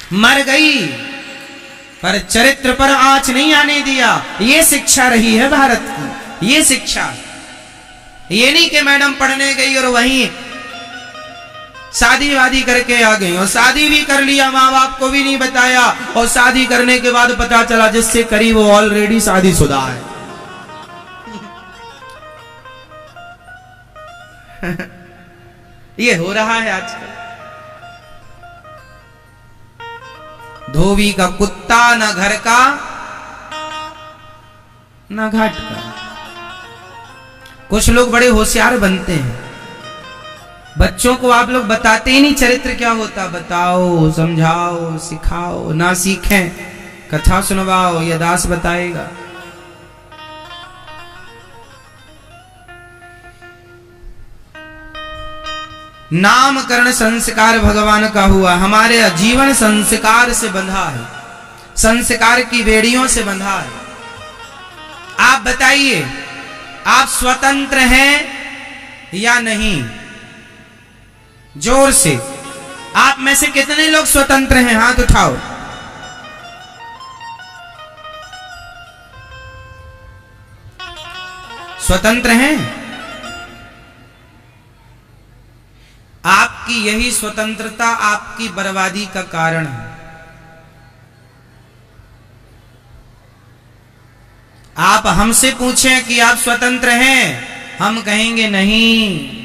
मर गई पर चरित्र पर आंच नहीं आने दिया। ये शिक्षा रही है भारत की, ये शिक्षा। ये नहीं कि मैडम पढ़ने गई और वहीं शादी वादी करके आ गई, और शादी भी कर लिया, माँ बाप को भी नहीं बताया, और शादी करने के बाद पता चला जिससे करी वो ऑलरेडी शादीशुदा है। ये हो रहा है आजकल। धोबी का कुत्ता न घर का न घाट का। कुछ लोग बड़े होशियार बनते हैं, बच्चों को आप लोग बताते ही नहीं चरित्र क्या होता। बताओ, समझाओ, सिखाओ, ना सीखें कथा सुनवाओ, यह दास बताएगा। नामकरण संस्कार भगवान का हुआ, हमारे जीवन संस्कार से बंधा है, संस्कार की बेड़ियों से बंधा है। आप बताइए, आप स्वतंत्र हैं या नहीं? जोर से। आप में से कितने लोग स्वतंत्र हैं? हाथ उठाओ। स्वतंत्र हैं? आपकी यही स्वतंत्रता आपकी बर्बादी का कारण है। आप हमसे पूछें कि आप स्वतंत्र हैं, हम कहेंगे नहीं,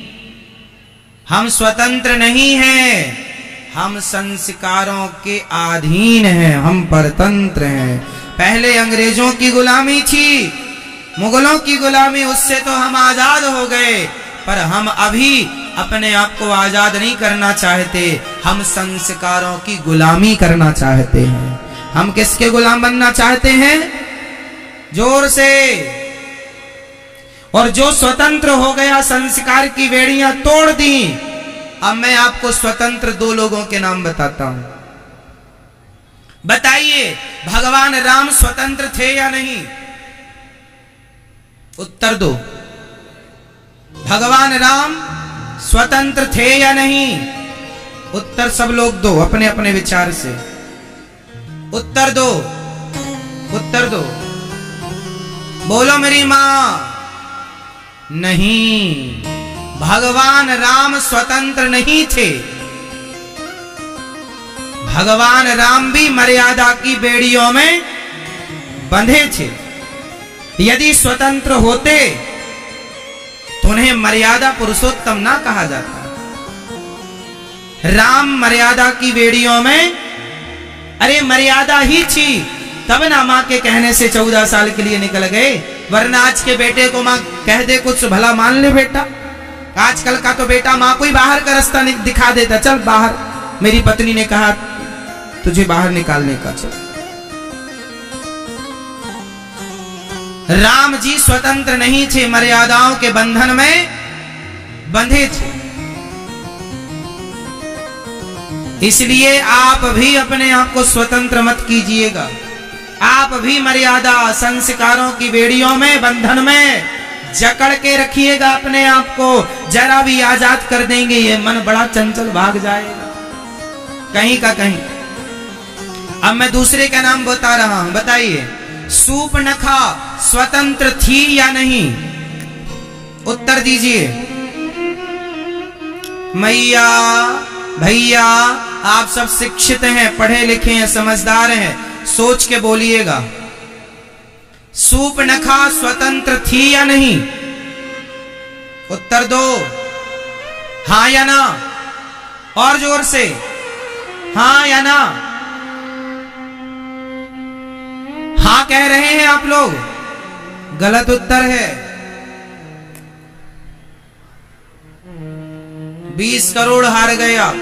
हम स्वतंत्र नहीं हैं, हम संस्कारों के अधीन हैं, हम परतंत्र हैं। पहले अंग्रेजों की गुलामी थी, मुगलों की गुलामी, उससे तो हम आजाद हो गए, पर हम अभी अपने आप को आजाद नहीं करना चाहते, हम संस्कारों की गुलामी करना चाहते हैं। हम किसके गुलाम बनना चाहते हैं? जोर से। और जो स्वतंत्र हो गया, संस्कार की बेड़ियां तोड़ दी। अब मैं आपको स्वतंत्र दो लोगों के नाम बताता हूं। बताइए, भगवान राम स्वतंत्र थे या नहीं? उत्तर दो। भगवान राम स्वतंत्र थे या नहीं? उत्तर सब लोग दो अपने अपने विचार से। उत्तर दो, उत्तर दो। बोलो मेरी मां। नहीं, भगवान राम स्वतंत्र नहीं थे। भगवान राम भी मर्यादा की बेड़ियों में बंधे थे। यदि स्वतंत्र होते तो उन्हें मर्यादा पुरुषोत्तम ना कहा जाता। राम मर्यादा की बेड़ियों में, अरे मर्यादा ही थी तब ना मां के कहने से 14 साल के लिए निकल गए, वरना आज के बेटे को मां कह दे कुछ भला मान ले बेटा। आजकल का तो बेटा मां को ही बाहर का रास्ता दिखा देता, चल बाहर, मेरी पत्नी ने कहा तुझे बाहर निकालने का, चल। राम जी स्वतंत्र नहीं थे, मर्यादाओं के बंधन में बंधे थे। इसलिए आप भी अपने आप को स्वतंत्र मत कीजिएगा। आप भी मर्यादा संस्कारों की बेड़ियों में, बंधन में जकड़ के रखिएगा अपने आप को। जरा भी आजाद कर देंगे, ये मन बड़ा चंचल भाग जाएगा कहीं का कहीं। अब मैं दूसरे का नाम बता रहा हूं, बताइए, सूर्पनखा स्वतंत्र थी या नहीं? उत्तर दीजिए। मैया भैया, आप सब शिक्षित हैं, पढ़े लिखे हैं, समझदार हैं, सोच के बोलिएगा। सूर्पनखा स्वतंत्र थी या नहीं? उत्तर दो, हां या ना। और जोर से, हां या ना। हां कह रहे हैं आप लोग, गलत उत्तर है। 20 करोड़ हार गए आप।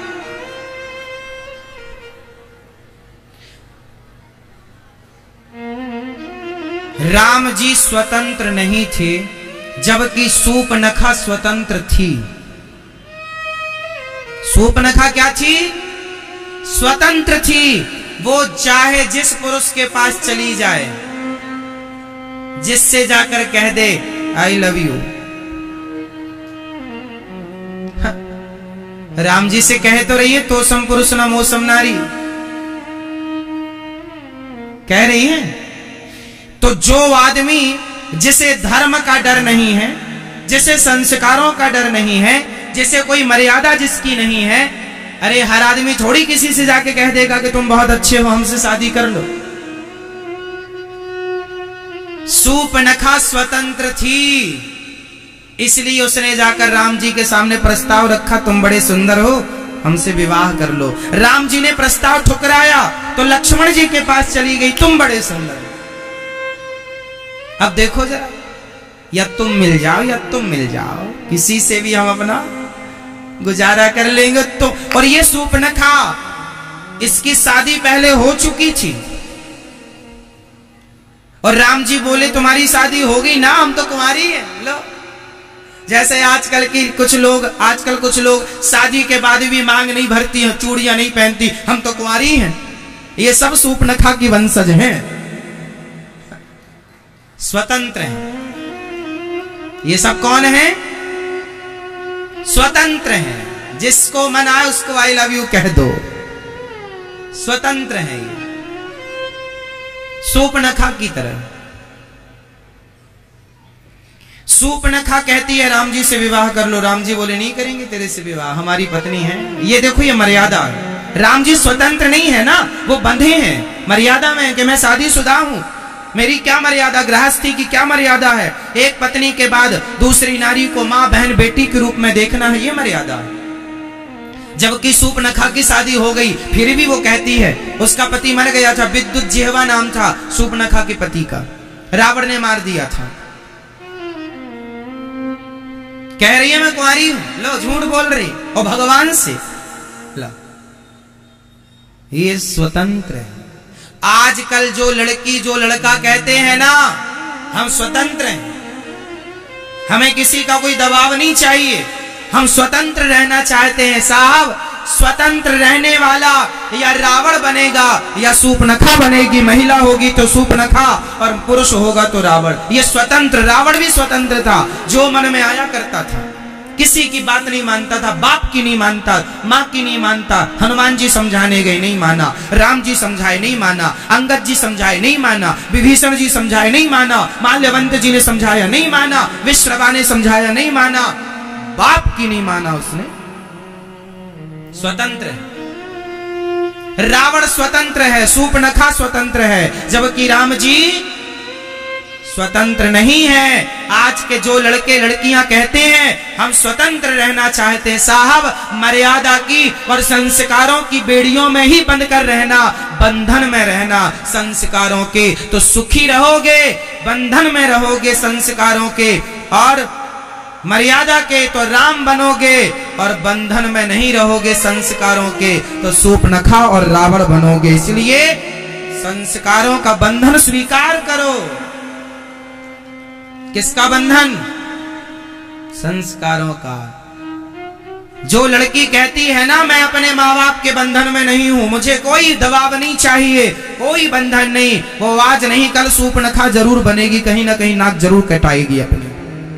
राम जी स्वतंत्र नहीं थे, जबकि सूर्पनखा स्वतंत्र थी। सूर्पनखा क्या थी? स्वतंत्र थी। वो चाहे जिस पुरुष के पास चली जाए, जिससे जाकर कह दे I love you. Ram ji से कहे तो रहिए, तो सम पुरुष न मोसम नारी। कह रही है। तो जो आदमी जिसे धर्म का डर नहीं है, जिसे संस्कारों का डर नहीं है, जिसे कोई मर्यादा जिसकी नहीं है, अरे हर आदमी थोड़ी किसी से जाके कह देगा कि तुम बहुत अच्छे हो, हमसे शादी कर लो। सूर्पनखा स्वतंत्र थी, इसलिए उसने जाकर राम जी के सामने प्रस्ताव रखा, तुम बड़े सुंदर हो, हमसे विवाह कर लो। राम जी ने प्रस्ताव ठुकराया तो लक्ष्मण जी के पास चली गई, तुम बड़े सुंदर हो। अब देखो जरा, या तुम मिल जाओ या तुम मिल जाओ, किसी से भी हम अपना गुजारा कर लेंगे। तो और ये सूर्पनखा, इसकी शादी पहले हो चुकी थी और राम जी बोले तुम्हारी शादी हो गई ना, हम तो कुंवारी है। लो, जैसे आजकल कुछ लोग शादी के बाद भी मांग नहीं भरती हैं, चूड़ियां नहीं पहनती, हम तो कुंवारी हैं। ये सब सूर्पनखा की वंशज हैं, स्वतंत्र हैं। ये सब कौन है? स्वतंत्र हैं। जिसको मन आए उसको आई लव यू कह दो, स्वतंत्र हैं ये, सूर्पनखा की तरह। सूर्पनखा कहती है राम जी से विवाह कर लो। राम जी बोले नहीं करेंगे तेरे से विवाह, हमारी पत्नी है। ये देखो, ये मर्यादा है। राम जी स्वतंत्र नहीं है ना, वो बंधे हैं मर्यादा में कि मैं शादीशुदा हूं, मेरी क्या मर्यादा, गृहस्थी की क्या मर्यादा है। एक पत्नी के बाद दूसरी नारी को मां, बहन, बेटी के रूप में देखना है, ये मर्यादा है। जबकि सूर्पनखा की शादी हो गई, फिर भी वो कहती है, उसका पति मर गया था, विद्युत जिह्वा नाम था सूर्पनखा के पति का, रावण ने मार दिया था। कह रही है मैं कुंवारी हूं, लो झूठ बोल रही, और भगवान से लो, ये स्वतंत्र है। आजकल जो लड़की जो लड़का कहते हैं ना हम स्वतंत्र हैं, हमें किसी का कोई दबाव नहीं चाहिए, हम स्वतंत्र रहना चाहते हैं। साहब, स्वतंत्र रहने वाला या रावण बनेगा या सूर्पनखा बनेगी। महिला होगी तो सूर्पनखा और पुरुष होगा तो रावण। ये स्वतंत्र, रावण भी स्वतंत्र था, जो मन में आया करता था, किसी की बात नहीं मानता था, बाप की नहीं मानता, माँ की नहीं मानता। हनुमान जी समझाने गए, नहीं माना। राम जी समझाए, नहीं माना। अंगद जी समझाए, नहीं माना। विभीषण जी समझाए, नहीं माना। माल्यवंत जी ने समझाया, नहीं माना। विश्रवा ने समझाया, नहीं माना। बाप की नहीं माना उसने। स्वतंत्र है रावण, स्वतंत्र है, सूर्पनखा स्वतंत्र है, जबकि राम जी स्वतंत्र नहीं है। आज के जो लड़के लड़कियां कहते हैं हम स्वतंत्र रहना चाहते हैं, साहब मर्यादा की और संस्कारों की बेड़ियों में ही बंद कर रहना, बंधन में रहना संस्कारों के, तो सुखी रहोगे। बंधन में रहोगे संस्कारों के और मर्यादा के तो राम बनोगे, और बंधन में नहीं रहोगे संस्कारों के तो सूर्पनखा और रावण बनोगे। इसलिए संस्कारों का बंधन स्वीकार करो। किसका बंधन? संस्कारों का। जो लड़की कहती है ना मैं अपने माँ बाप के बंधन में नहीं हूं, मुझे कोई दबाव नहीं चाहिए, कोई बंधन नहीं, वो आज नहीं कल सूर्पनखा जरूर बनेगी, कहीं ना कहीं नाक जरूर कटाएगी अपनी।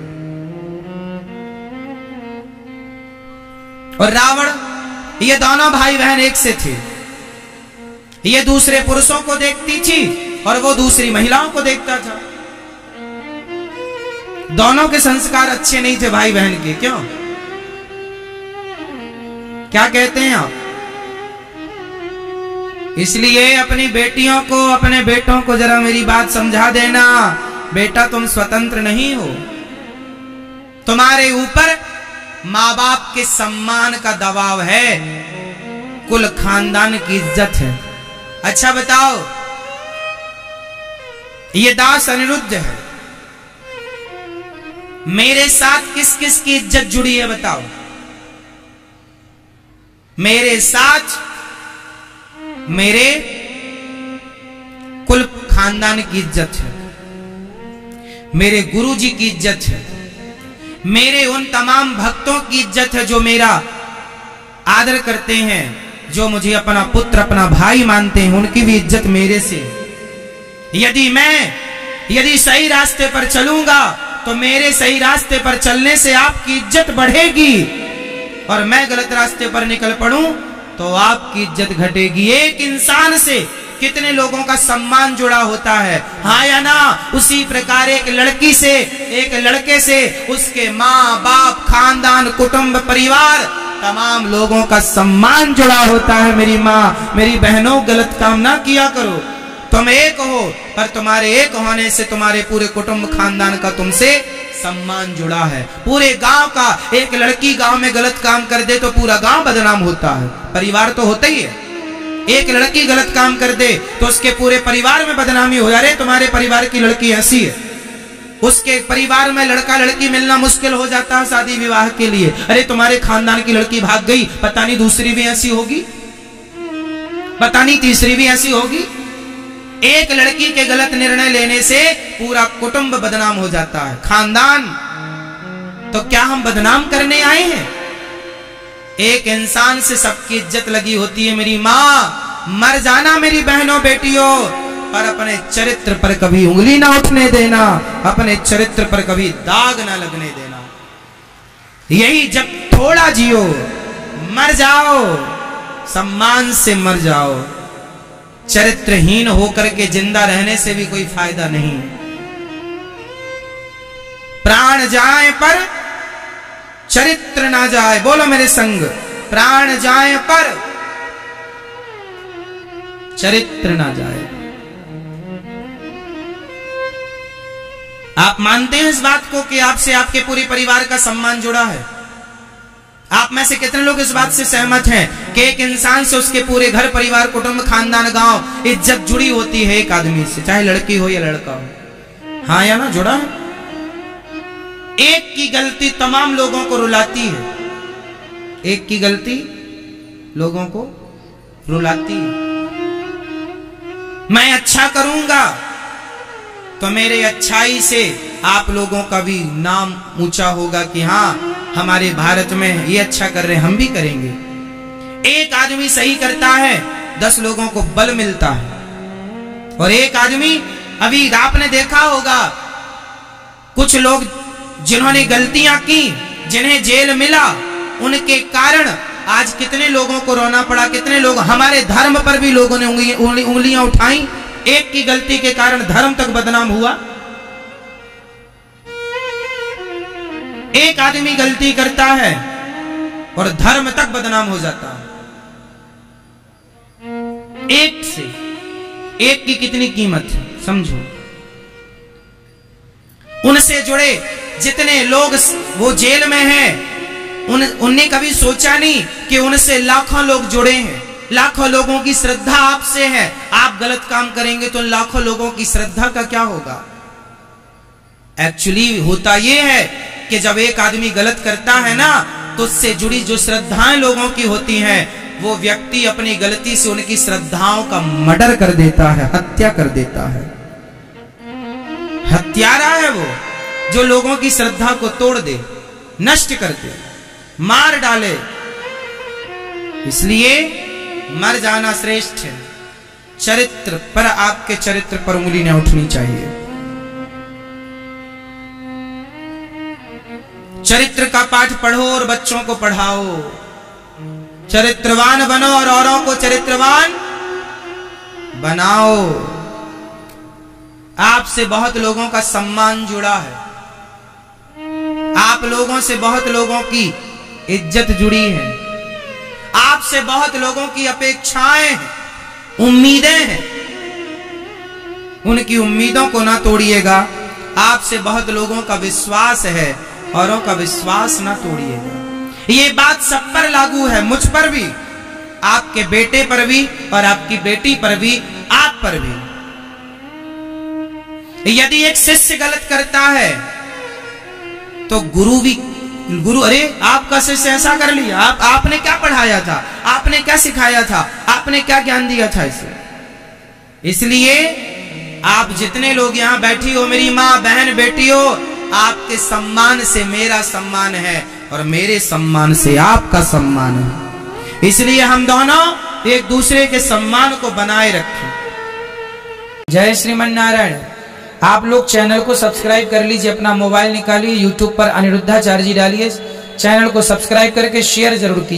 और रावण, ये दोनों भाई बहन एक से थे। ये दूसरे पुरुषों को देखती थी और वो दूसरी महिलाओं को देखता था। दोनों के संस्कार अच्छे नहीं थे भाई बहन के। क्यों? क्या कहते हैं आप? इसलिए अपनी बेटियों को, अपने बेटों को जरा मेरी बात समझा देना, बेटा तुम स्वतंत्र नहीं हो, तुम्हारे ऊपर माँ बाप के सम्मान का दबाव है, कुल खानदान की इज्जत है। अच्छा बताओ, ये दास अनिरुद्ध है, मेरे साथ किस किस की इज्जत जुड़ी है बताओ? मेरे साथ मेरे कुल खानदान की इज्जत है, मेरे गुरुजी की इज्जत है, मेरे उन तमाम भक्तों की इज्जत है जो मेरा आदर करते हैं, जो मुझे अपना पुत्र अपना भाई मानते हैं, उनकी भी इज्जत मेरे से। यदि सही रास्ते पर चलूंगा तो मेरे सही रास्ते पर चलने से आपकी इज्जत बढ़ेगी, और मैं गलत रास्ते पर निकल पड़ूं तो आपकी इज्जत घटेगी। एक इंसान से कितने लोगों का सम्मान जुड़ा होता है, हाँ या ना। उसी प्रकार एक लड़की से, एक लड़के से उसके माँ बाप, खानदान, कुटुंब, परिवार, तमाम लोगों का सम्मान जुड़ा होता है। मेरी माँ, मेरी बहनों, गलत काम ना किया करो। तुम एक हो, पर तुम्हारे एक होने से तुम्हारे पूरे कुटुंब, खानदान का तुमसे सम्मान जुड़ा है। पूरे गांव का, एक लड़की गांव में गलत काम कर दे तो पूरा गांव बदनाम होता है। परिवार तो होता ही है। एक लड़की गलत काम कर दे तो उसके पूरे परिवार में बदनामी हो। अरे तुम्हारे परिवार की लड़की ऐसी है, उसके परिवार में लड़का लड़की मिलना मुश्किल हो जाता है शादी विवाह के लिए। अरे तुम्हारे खानदान की लड़की भाग गई, पता नहीं दूसरी भी ऐसी होगी, पता नहीं तीसरी भी ऐसी होगी। एक लड़की के गलत निर्णय लेने से पूरा कुटुंब बदनाम हो जाता है, खानदान। तो क्या हम बदनाम करने आए हैं? एक इंसान से सबकी इज्जत लगी होती है। मेरी माँ, मर जाना मेरी बहनों, बेटियों, पर अपने चरित्र पर कभी उंगली ना उठने देना, अपने चरित्र पर कभी दाग ना लगने देना। यही जब थोड़ा जियो, मर जाओ, सम्मान से मर जाओ। चरित्रहीन होकर के जिंदा रहने से भी कोई फायदा नहीं। प्राण जाए पर चरित्र ना जाए। बोलो मेरे संग, प्राण जाए पर चरित्र ना जाए। आप मानते हैं इस बात को कि आपसे आपके पूरे परिवार का सम्मान जुड़ा है? आप में से कितने लोग इस बात से सहमत हैं कि एक इंसान से उसके पूरे घर, परिवार, कुटुंब, खानदान, गांव, इज्जत जुड़ी होती है एक आदमी से, चाहे लड़की हो या लड़का हो? हाँ या ना, जुड़ा है। एक की गलती तमाम लोगों को रुलाती है। एक की गलती लोगों को रुलाती है। मैं अच्छा करूंगा तो मेरे अच्छाई से आप लोगों का भी नाम ऊंचा होगा कि हाँ, हमारे भारत में ये अच्छा कर रहे हैं, हम भी करेंगे। एक आदमी सही करता है, 10 लोगों को बल मिलता है। और एक आदमी, अभी आपने देखा होगा कुछ लोग जिन्होंने गलतियां की, जिन्हें जेल मिला, उनके कारण आज कितने लोगों को रोना पड़ा। कितने लोग, हमारे धर्म पर भी लोगों ने उंगलियां उठाई। एक की गलती के कारण धर्म तक बदनाम हुआ। एक आदमी गलती करता है और धर्म तक बदनाम हो जाता है। एक से, एक की कितनी कीमत है समझो। उनसे जुड़े जितने लोग वो जेल में हैं, उनने कभी सोचा नहीं कि उनसे लाखों लोग जुड़े हैं। लाखों लोगों की श्रद्धा आपसे है। आप गलत काम करेंगे तो लाखों लोगों की श्रद्धा का क्या होगा? एक्चुअली होता यह है कि जब एक आदमी गलत करता है ना, तो उससे जुड़ी जो श्रद्धाएं लोगों की होती हैं, वो व्यक्ति अपनी गलती से उनकी श्रद्धाओं का मर्डर कर देता है, हत्या कर देता है। हत्यारा है वो, जो लोगों की श्रद्धा को तोड़ दे, नष्ट कर दे, मार डाले। इसलिए मर जाना श्रेष्ठ है। चरित्र पर, आपके चरित्र पर उंगली न उठनी चाहिए। चरित्र का पाठ पढ़ो और बच्चों को पढ़ाओ। चरित्रवान बनो और औरों को चरित्रवान बनाओ। आपसे बहुत लोगों का सम्मान जुड़ा है। आप लोगों से बहुत लोगों की इज्जत जुड़ी है। आपसे बहुत लोगों की अपेक्षाएं हैं, उम्मीदें हैं। उनकी उम्मीदों को ना तोड़िएगा। आपसे बहुत लोगों का विश्वास है, औरों का विश्वास ना तोड़िएगा। ये बात सब पर लागू है, मुझ पर भी, आपके बेटे पर भी और आपकी बेटी पर भी, आप पर भी। यदि एक शिष्य गलत करता है तो गुरु अरे आपका शिष्य ऐसा कर लिया, आपने क्या पढ़ाया था, आपने क्या सिखाया था, आपने क्या ज्ञान दिया था इसे। इसलिए आप जितने लोग यहाँ बैठी हो, मेरी माँ, बहन, बेटियों, आपके सम्मान से मेरा सम्मान है और मेरे सम्मान से आपका सम्मान है। इसलिए हम दोनों एक दूसरे के सम्मान को बनाए रखें। जय श्रीमन नारायण। आप लोग चैनल को सब्सक्राइब कर लीजिए, अपना मोबाइल निकालिए, यूट्यूब पर अनिरुद्धाचार्य जी डालिए, चैनल को सब्सक्राइब करके शेयर जरूर कीजिए।